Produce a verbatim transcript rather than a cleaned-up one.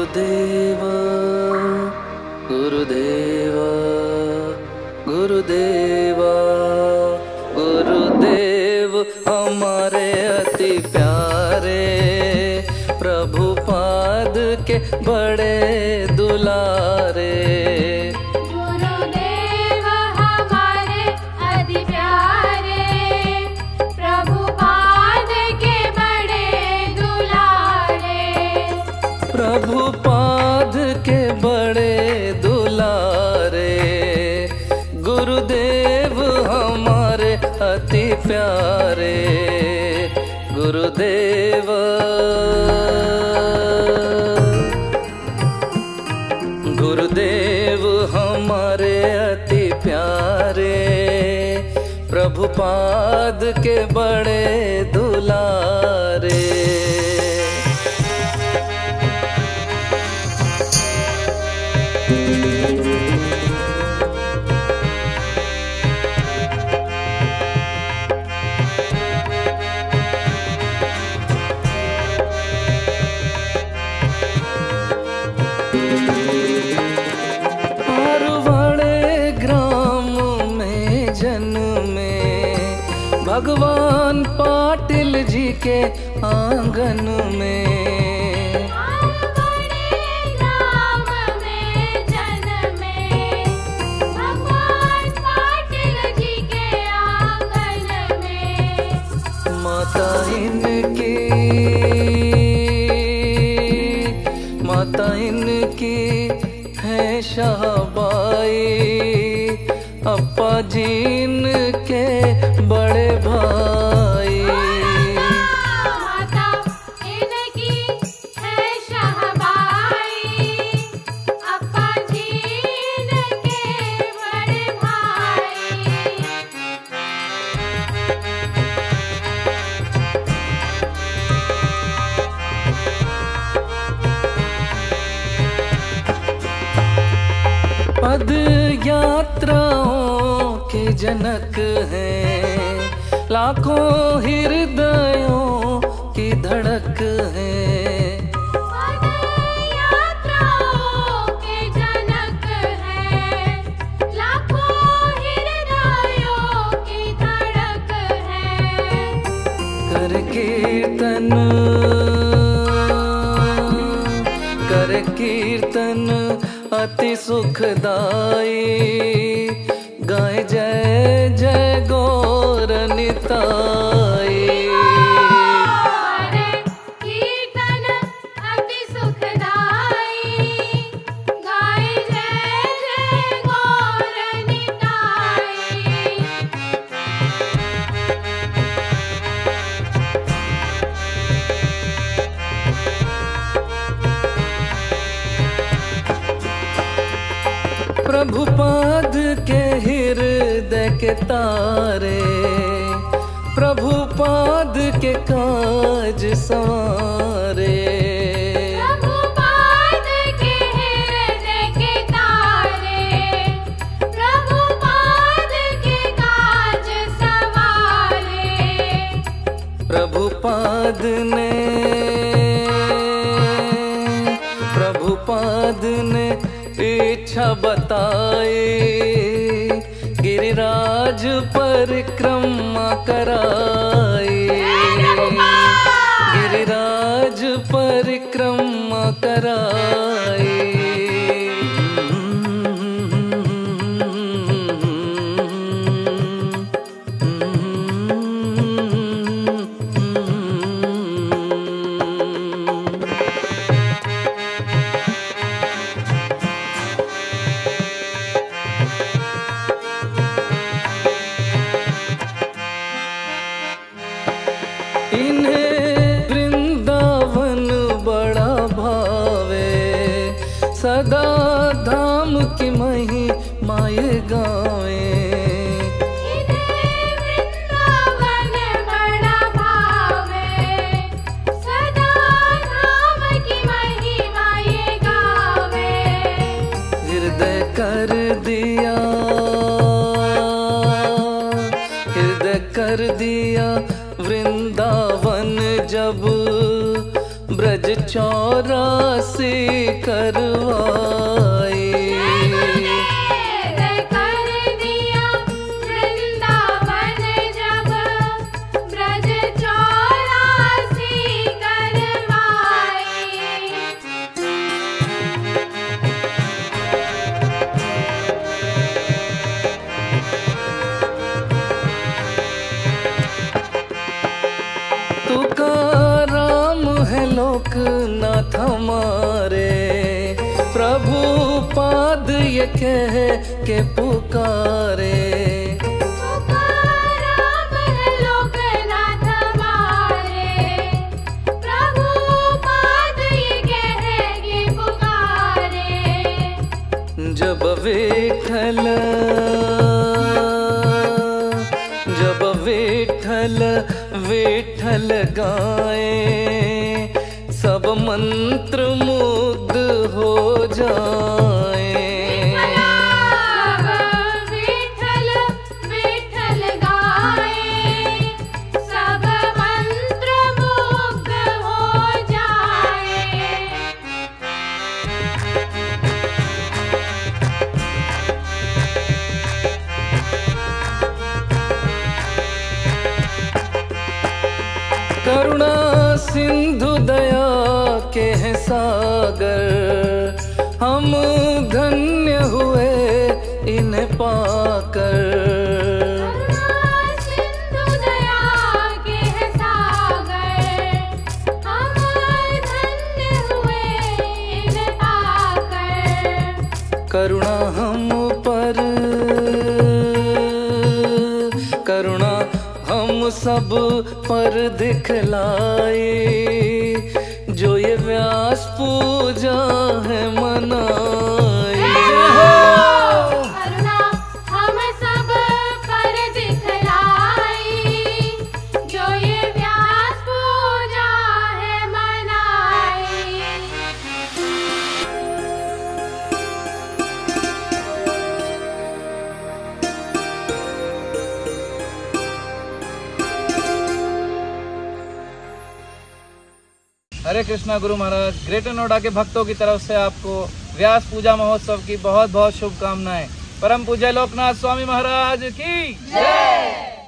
गुरुदेव गुरुदेव गुरुदेव गुरुदेव हमारे अति प्यारे प्रभुपाद के बड़े दुलारे। गुरुदेव हमारे अति प्यारे प्रभुपाद के बड़े दुलारे। प्रभुपाद के बड़े दुलारे गुरुदेव हमारे अति प्यारे। गुरुदेव गुरुदेव हमारे अति प्यारे प्रभुपाद के बड़े दुलारे। भगवान पाटिल जी के आंगन में ग्राम में जन्मे भगवान पाटिल जी के आंगन में। माता इनकी माता इनकी है शाहबाई, अप्पा जी इनके बड़े भाई। माता इनकी है शाहबाई, अप्पा जी इनके बड़े भाई। पद यात्राओं के जनक हैं, लाखों हृदयों की धड़क है। पद यात्राओं के जनक है, लाखों हृदयों की धड़क है। कर कीर्तन कर कीर्तन अति सुखदाई, गाए जय जय गौर निताई। कीर्तन अति सुखदाई, गाए जय जय गौर निताई। प्रभुपाद के हृदय के तारे, प्रभुपाद के काज संवारे। प्रभुपाद के हृदय के तारे, प्रभुपाद के काज संवारे। प्रभुपाद ने प्रभुपाद ने इच्छा बताई, गिरिराज परिक्रमा कराई। गिरिराज परिक्रमा कराई। इन्हें वृंदावन बड़ा भावे, सदा धाम की महिमाए गावे। इन्हें वृंदावन बड़ा भावे, सदा धाम की महिमाए गावे। हृदय कर दिया हृदय कर दिया वृंदावन जब ब्रज चौरासी करवाई। तुकाराम है लोकनाथ हमारे, प्रभु पाद ये कह के पुकारे। तुकाराम है लोकनाथ हमारे, प्रभु पाद ये कह के पुकारे। जब विठल जब विठल विठल गाए, सब मंत्र मुग्ध हो जाए। विठल विठल गाए, सब मंत्र मुग्ध हो जाए। करुणा सिंधु दया के हैं सागर, हम धन्य हुए इन्हें पाकर। करुणा सिंधु दया के हैं सागर, हम धन्य हुए इन्हें पाकर। करुणा हम पर करुणा हम सब पर दिखलाए, जो ये व्यास पूजा है मनाई। करुणा हम सब पर दिखलाई, जो ये व्यास पूजा है मनाई। हरे कृष्णा गुरु महाराज। ग्रेटर नोएडा के भक्तों की तरफ से आपको व्यास पूजा महोत्सव की बहुत बहुत शुभकामनाएं। परम पूज्य लोकनाथ स्वामी महाराज की जय।